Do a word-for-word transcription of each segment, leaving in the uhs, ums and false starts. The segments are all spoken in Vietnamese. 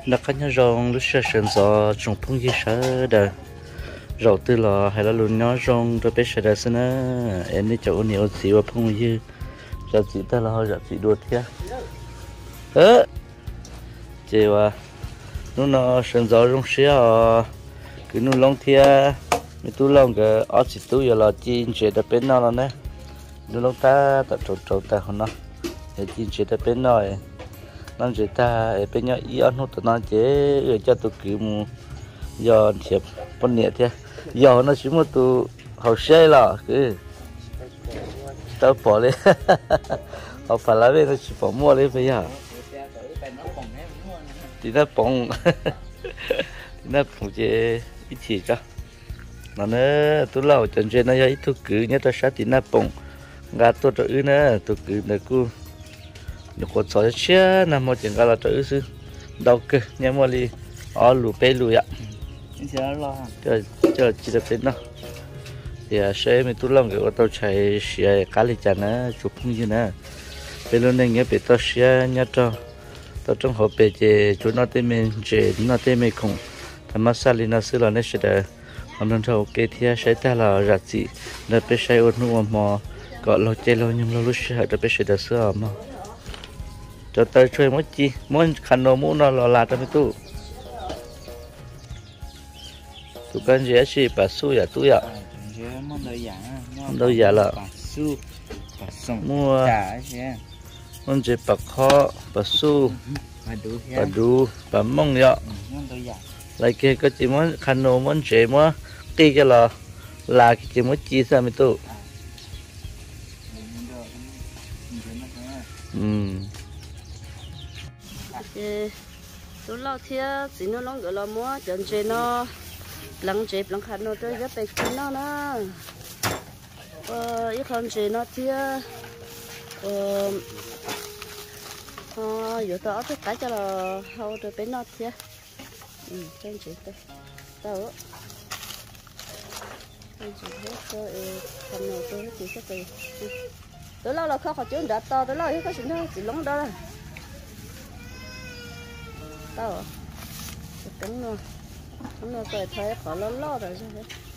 nó có nhớ rong lúc xưa sân gió trồng phong gì sợ đời rồi từ lò hay là luôn nhớ rong rồi biết sợ đời xin á em đi chỗ nhiều xíu và phong gì rồi chỉ ta là họ rồi chỉ đuổi theo ơ chị à nó nó sân gió rong xía cứ nó long theo mình tu long cái ở chỉ tu giờ là chín chuyện đã bên nào rồi nè nó long ta tập trộn trộn ta họ nó để chín chuyện đã bên nào nó chỉ ta ở bên nhau ý ăn hút nó chế rồi cho tôi cứ mu giờ chép con nhẹ thế giờ nó chỉ một tu học xe là cứ tao bỏ đi họ phải là bên nó chỉ bỏ mua đi bây giờ thì nó bông thì nó bông chế ít chỉ cho nó nữa tôi lâu chân trên nó ít thuốc cứ nhớ tôi sát thì nó bông gà tôi cho ư nữa tôi cứ nó cứ nó có sỏi xe nằm một chuyện gà là cho ư sư đau cơ nhớ mua đi ở lù bê lù ạ chờ chờ chỉ được đến nó thì xe mình tôi lâu cái tôi chạy xe cá lì chả nó chụp như thế này bên luôn này nhớ bị tôi xe nhớ cho tôi trong hộp bể chế chú nó tên mình chế nó tên mình cũng thằng massage nó xưa là nó sẽ để họ nên cho ok thì sẽ ta là rạch gì nó bị say ôn nu mà gọi lo chơi lo nhưng lo lúc sẽ nó bị say đã xưa mà cho tới chơi mất chi muốn khăn đồ mũ nó là là cho mình tu tu cần gì chỉ bà su ya tu ya đâu giả là mua muốn chơi bà kho bà su bà đu bà mông ya lại kia có chỉ muốn khăn đồ muốn chơi muốn kia cái là là cái chỉ muốn chi sao mình tu ừm tôi lo thiệt chỉ nó lo gọi là mua chân chơi nó lăng chơi lăng khăn nó tôi rất phải kín nó nữa ờ ít con chơi nó thiệt ờ ờ giờ tôi tôi cái cho là hậu tôi bên nó thiệt ừ chân chơi tôi đâu chân chơi hết tôi khăn nó tôi chỉ sẽ từ tôi lo là khó khó chịu đã to tôi lo hết cái chuyện đó chỉ lóng đó tao cứng luôn cứng luôn tôi thấy khó lo lo rồi chứ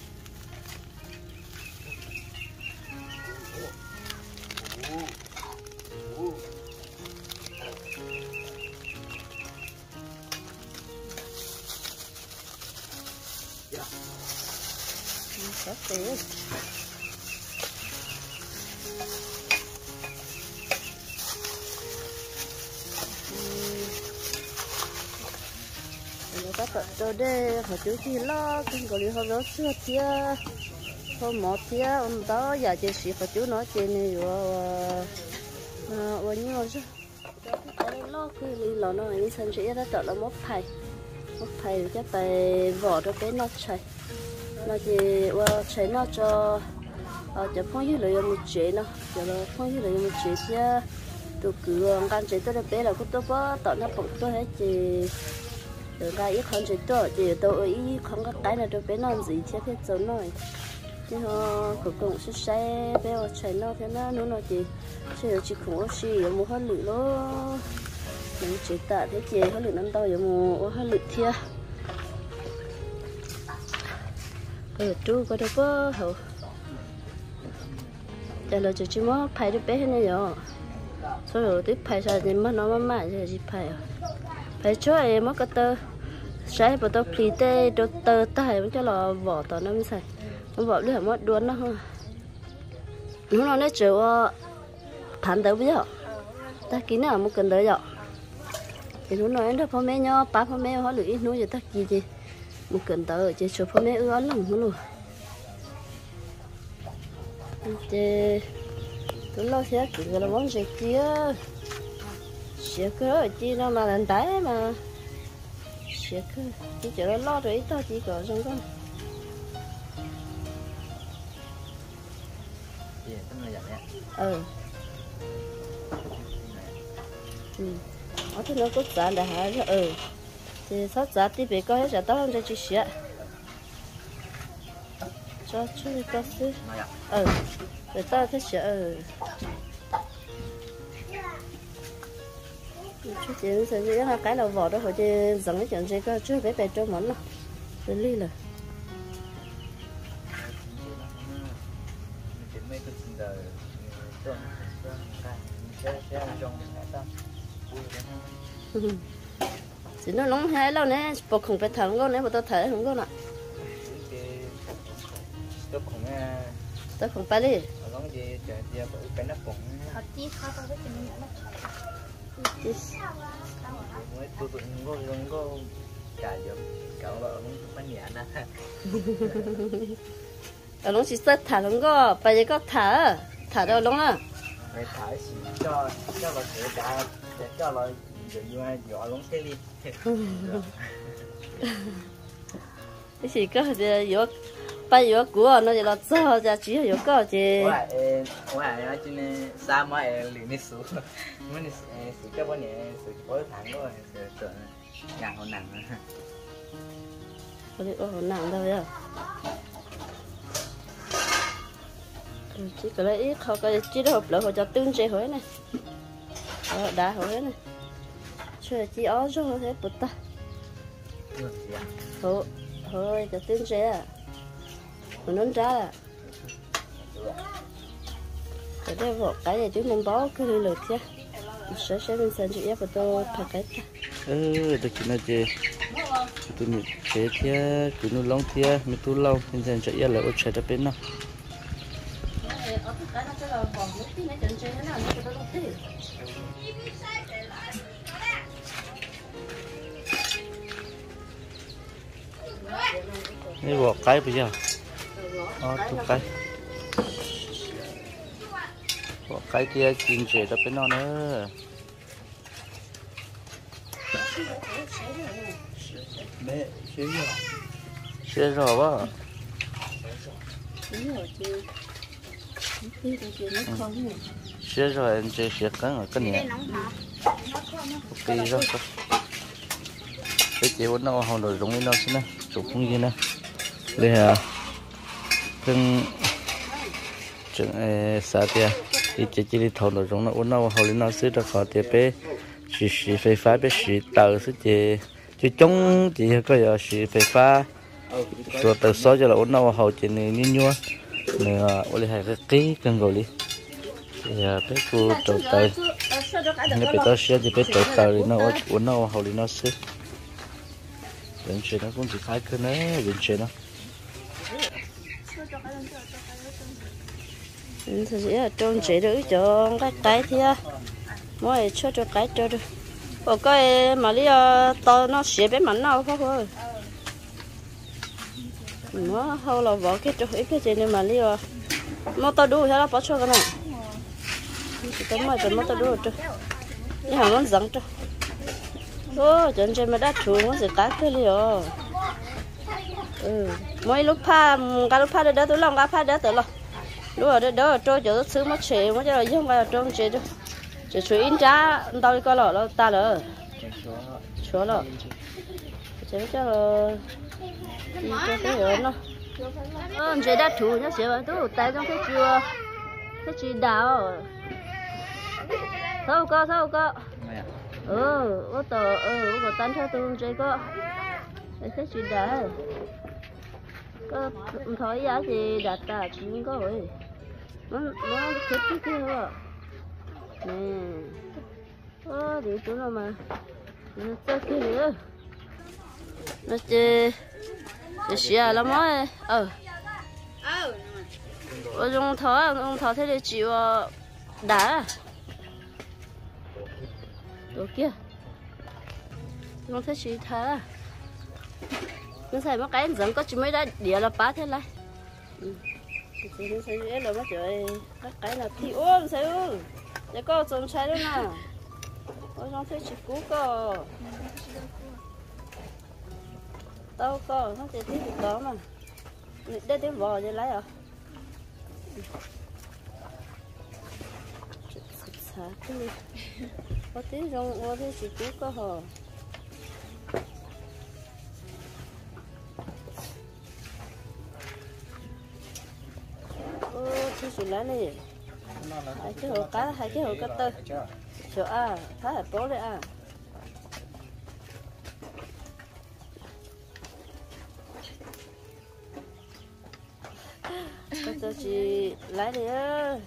sắp tới tôi đây họ chú chi lo kinh gọi họ đó xưa thia họ một thia ông đó giờ chỉ sĩ họ chú nói chuyện này rồi à bao nhiêu chứ cái lo cứ đi lo nó như sinh sĩ đã chọn là một thầy một thầy cái bài vỏ cho cái nó chạy nó chỉ qua chạy nó cho ở chỗ phong như là một chế nó chỗ là phong như là một chế thia tôi cứ ăn chế tôi đã bé là cũng tôi có tận nó bụng tôi hết chỉ được cái ít con chơi to thì tôi ý không có cái nào tôi bé non gì chứ thế chỗ nói thì họ cũng cũng sẽ xe bé ở chạy nó thế nó nó nói gì chỉ chỉ không có gì một hơi lử lo mình chỉ tạ thế chị hơi lử năm tao giờ một hơi lử thia ừ chú có đâu có hậu giờ là chỉ mới phải được bé này rồi sau rồi tiếp phải sao thì mất nó mất mãi thì chỉ phải phải cho em mất cái tơ sai vào tơ pli tê đồ tơ tay mới cho là vỏ tao nó mới xài nó vỏ lưỡi mất đuôn nó không nó nói nó chịu phản tới bây giờ ta kín nào một cần tới giờ thì nó nói nó phong mẹ nhau ba phong mẹ họ lưỡi nó giờ ta gì gì một cần tới chỉ chụp phong mẹ ưa lắm nó luôn thì tôi lo xe kiểu là món gì kia xe cơ chi nó mà làm tái mà xe cơ chỉ chờ nó lo rồi tao chỉ có trong con ừ ừ ở trên nó có giá là hả ừ thì sát giá thì bị coi hết giá tao không cho chị xe cho chú ta xí ừ để ta thích xe ừ chú chị sẽ chỉ hai cái là vỏ đó hồi chị dẫn cái chuyện gì cơ chứ bé bé cho món nào rồi ly là chỉ nó nóng hay lâu nè bộ không phải thằng con nè bộ tao thấy không con ạ tao không phải đi ở nó chỉ sợ thả lông có bây giờ có thả thả đâu lông à thả cho cho là sẽ trả cho là giờ dọa lông xe đi cái gì có thì dọa bây giờ của nó là cho ra chỉ là có gì ngoài ngoài nó chỉ nên sa mà liền đi xuống mới đi xuống cho bọn này xuống có thằng đó rồi nặng hơn nặng có đi ô nặng đâu vậy chỉ có lấy ít họ cái chỉ hộp lỡ họ cho tương chế hồi này đá hồi này chơi chỉ ó cho họ thế bứt ta họ thôi cho tương chế à mình nón ra à để đây vỏ cái này chúng mình bó cái lưỡi lượt chứ sẽ sẽ mình xem chị ép vào tôi thả cái ta ừ được chuyện là gì tụi mình chế thia tụi nó long thia mình tu lâu nên xem chị ép là ở chơi bên nào đây vỏ cái bây giờ ờ tụ cái vỏ cái kia chín chế tập bên nó nữa mẹ xế rồi xế rồi quá xế rồi anh chơi xế cắn ở cái này ok rồi cái chế vẫn nó hòn rồi giống như nó xin nè chụp không gì nè đây là từng chừng sao thì thì chỉ chỉ thầu nó giống nó uốn nó hầu lên nó xứ đó khó thì bé chỉ chỉ phải phá bé chỉ tàu xứ chỉ chỉ chống chỉ có giờ chỉ phải phá rồi từ số cho là uốn nó hầu chỉ này như nhua này uốn lại cái ký cần gọi đi thì bé cô trâu tàu nếu bé tao xé thì bé trâu tàu thì nó uốn nó hầu lên nó xứ đến chuyện nó cũng chỉ khai cơ này đến chuyện nó thì sẽ trông chế được cho cái cái thì mỗi cho cho cái cho được ở cái mà đi to nó xé bé mảnh nào không thôi nó hầu là vỏ cái chỗ cái gì này mà đi nó to đủ thế là bỏ cho cái này chỉ tấm mà tấm to đủ cho nhưng mà nó rắn cho ô chân chân mà đã chuối nó sẽ cá cái liều ừ mỗi lúc pha cá lúc pha để đỡ tôi lòng cá pha đỡ tôi lòng lúc ở đây đỡ trôi chỗ xứ mất chế mất cho là không phải là trôi chế đâu chỉ chuối in giá tao đi coi lọ nó ta lỡ chúa lọ chế cho là đi cho cái rồi nó ờ chế đã chuối nó sẽ vào tôi tay trong cái chua cái chi đào sao cơ sao cơ ừ ô tô ừ ô tô tán theo tôi chơi có cái gì đã có thổi giá gì đặt ta cũng có rồi nó nó thích cái kia rồi nè ô đi chỗ nào mà nó chơi kia nữa nó chơi chơi xia lắm ấy ờ ờ dùng thổi dùng thổi thế để chịu đá đồ kia nó thấy gì thà nó xài mấy cái dẫn có chỉ mới đã địa là bá thế này thì nó xài cái là mấy trời các cái là thì ôm xài ôm để có trồng trái đó nè có trong thấy chỉ cú có đâu có nó chỉ thấy thì có mà đây tiếng vò để lấy à xả cái đi có tiếng rong có tiếng chỉ cú có hờ ô thì chỉ lấy này hai cái hồ cá hai cái hồ cá tơ chỗ à thái hải bố đấy à tôi chỉ lấy đi á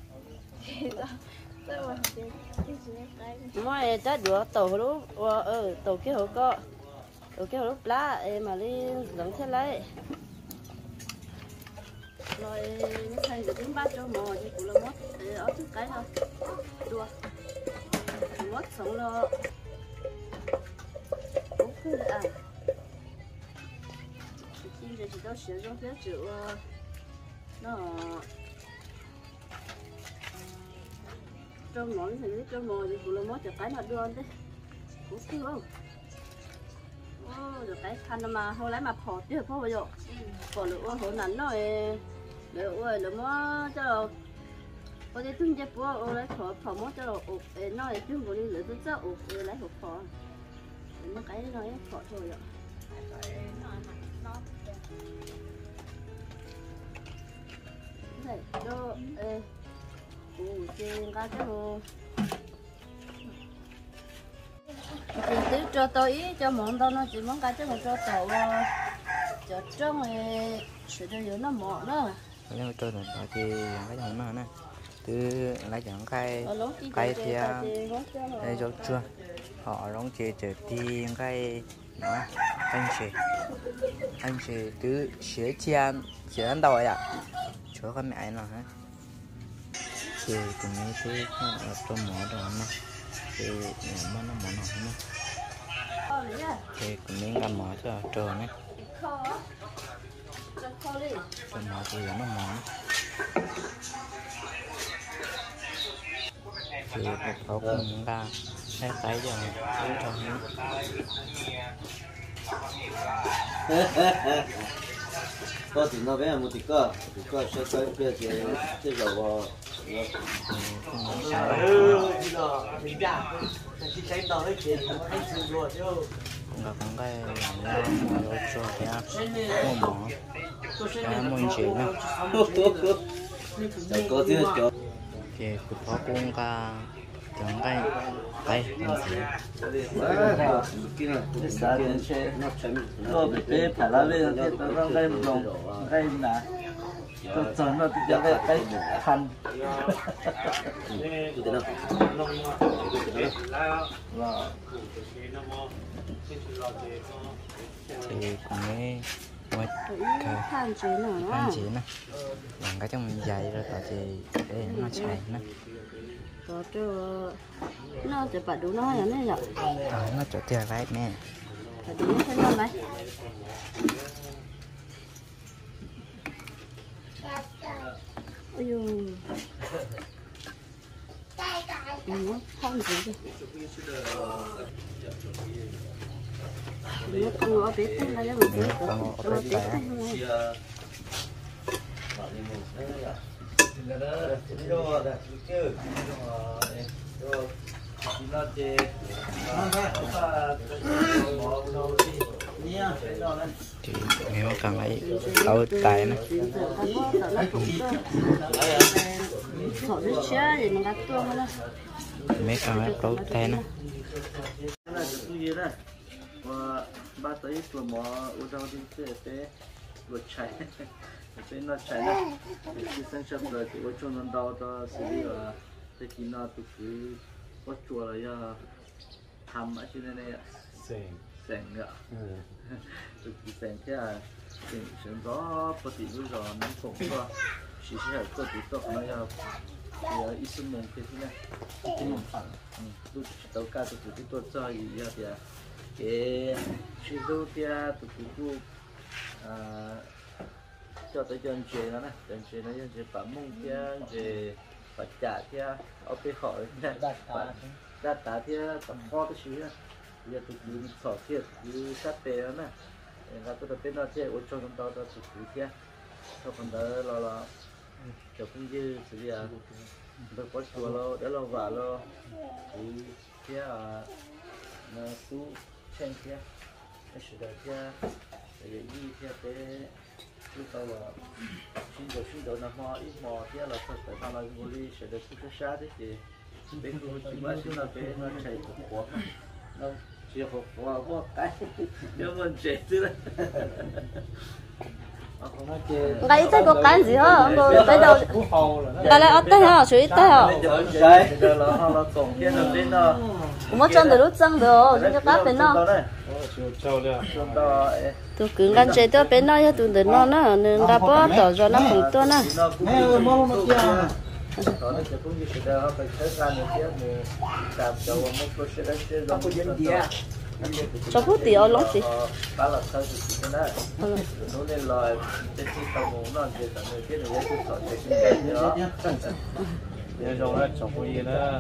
mỗi trái đũa tổ lúc ờ tổ kia họ có tổ kia lúc lá em mà đi dẫn theo lấy rồi thành được đến ba chỗ mò thì cũng là mất ở trước cái thôi đua mất sống lo cũng cứ là chim thì chỉ đâu sử dụng cái chữ nó trong món thì biết trong mò thì cũng là mất cho cái nào đưa đấy cũng cứ không ô được cái khăn mà hồi lấy mà phò tiếp phò bây giờ phò lửa hồi nắn rồi lửa ơi lửa mất cho rồi có thể tung chép búa ô lấy phò phò mất cho rồi ổ nói chung của đi lửa tôi cho ổ lấy hộp phò nó cái nói phò thôi rồi này cho ê ủ trên cái cái hồ chỉ tiếp cho tôi cho món tao nó chỉ món cái chứ không cho tàu cho trong này sửa cho nó nó mỏ đó nhưng cho nên là thì cái dòng nó nè từ lấy chẳng cái cái thì đây cho chưa họ đóng chế trở thì cái nó anh chị anh chị từ xế chiên xế ăn đầu ạ chỗ cái mẹ nó hả thì cũng như thế ở trong mỏ đồ nó thì mà nó mỏ nó nó thì cũng nên làm mỏ cho trời này cho mỏ thì nó mỏ thì một số cũng ra cái tay giờ cái trong có thì nó bé một tí cơ thì cơ sẽ tới bây giờ cái dầu cũng là cũng cái làm cho cái mua mỏ cái môn chỉ nữa có thứ cho thì cũng có cũng cả chẳng cái cái làm gì tôi bị bé phải là lên thì tôi đang cái lồng cái là tôi chọn nó thì cái cái khăn thì cũng mới một cái khăn chế nào khăn chỉ nè làm cái trong dày rồi tại vì để nó chảy nè có cho nóจะปัดดูน้อยอย่างนี้เหรอ nó chỗ tiền right nè ปัดดูไม่ใช่น้อยไหมโอ้ยอืมข้าวหมูดิnó cứ ở phía trên là nó bị ở phía trên thì nếu cần lấy đâu tài nó mấy cần lấy đâu tài nó và ba tới của mỏ u rau đi chơi té luật chạy té nó chạy đó khi sinh sản rồi thì ở trong nó đào đó xử lý là thì khi nó tụi cứ có chùa là do thầm ở trên này sèn sèn ạ tụi cứ sèn thế à thì sèn đó có thể bây giờ nó cũng có chỉ là có thể tốt nó là thì ít số mông cái thế này cái mông phẳng lúc đầu ca tụi cứ tốt cho gì ra thì cái chế độ thì tụi cứ cho tới chân chế nó này chân chế nó chân chế bám mông kia chế bạch chả kia ở bên khỏi này đặt đá thì tầm kho cái xíu bây giờ tụi cứ sỏ thiệt cứ sát bề đó nè và tôi bên đó thì ở trong đó đó tụi cứ kia sau phần đó là là chụp cũng như sự gì à tôi có chùa lo để lo vào lo thì kia à nó sú trên kia cái sự đó kia để gì kia để lúc đầu là xin đồ xin đồ nằm mò ít mò kia là phải phải làm lại một đi sẽ được cái sát đấy thì bên người chỉ mới chúng là bên nó chạy của quốc nó chỉ học qua qua cái nếu mình chạy chứ đấy ngay tới có cái gì hả rồi tới đâu cái này ở tới hả suy tới hả cũng chân từ lúc chân được cho cá bên nó tôi cứ ngăn chơi tôi bên nó tôi từ nó nó nên đã bỏ tỏ cho nó cũng tôi nè cho phút thì ở lắm gì giờ rồi đó chồng cô gì đó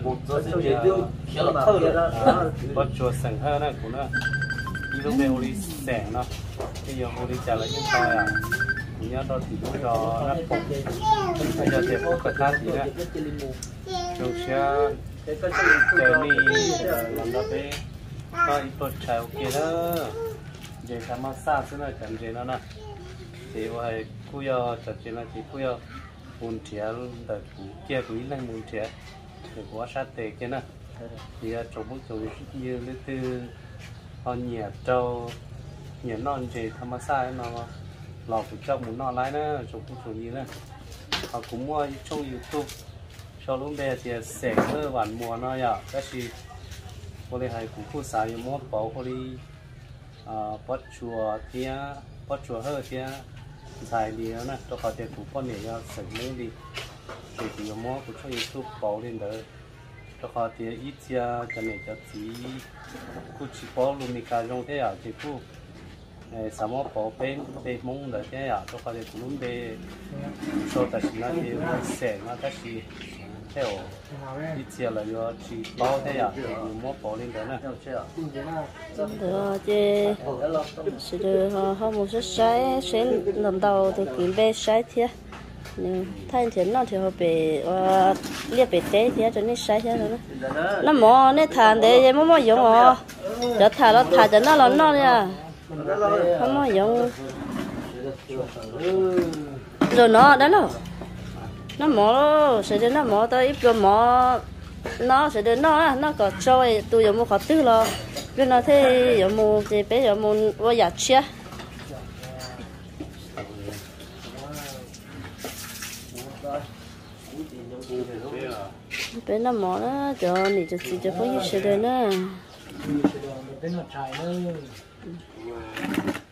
bắt chuột sành hơn đó cũng đó đi lúc về hồi sành đó bây giờ hồi trả lại những tay à nhớ đó thì lúc đó nó phục bây giờ thì phục cả thang gì đó chồng xe chờ mi làm đó bé có ít bớt chạy ok đó giờ tham gia xa xưa này cần gì nó nè thì vậy cô giờ chặt chuyện là chỉ cô giờ muốn trẻ tại cũ kia cũ này muốn trẻ thì quá sát tệ kia nè thì trong bức chụp như lấy từ họ nhẹ trâu nhẹ non gì tham gia nó lọt của trong muốn non lái nữa trong bức chụp như nè họ cũng mua trong YouTube sau lúc bé thì sẽ ở bản mùa nó ya cái gì có lẽ hay cũng khu xài mua bảo có đi bắt chùa tia bắt chùa hơi tia dài đi nữa nè cho họ tiền cũng con này sạch mới đi thì thì mua cũng cho YouTube bảo lên đấy cho họ tiền ít tia cái này cho chỉ cũng chỉ bảo luôn mình cả trong thế à thì cũng sao mà bảo bên bên mông đấy thế à cho họ tiền cũng luôn bên cho ta chỉ là thì sẽ mà ta chỉ theo ít tia là do chỉ bảo thế à thì mua bảo lên đấy nè được chứ sẽ được họ một số sai sẽ làm đầu thì kiếm về sai thiệt nếu thay thế nó thì họ bị liệt bị té thiệt cho nên sai thiệt rồi nó mỏ nên thàn để mà mà dùng họ cho thà nó thà cho nó là nó nha không mà dùng rồi nó đó nó nó mỏ sẽ đến nó mỏ tới ít rồi mỏ nó sẽ đến nó nó có trôi tôi dùng một khó tư lo bên nó thế dùng một thì bé dùng một vô giả chia bên nó mỏ nó cho nị cho chị cho có gì sẽ đến nữa